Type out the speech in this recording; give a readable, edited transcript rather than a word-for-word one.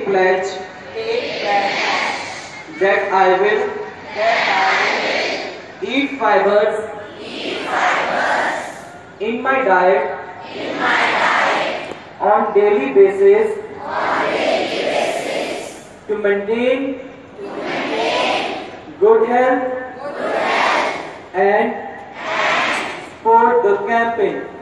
pledge that I will eat fibers in my diet on daily basis to maintain good health and support the campaign.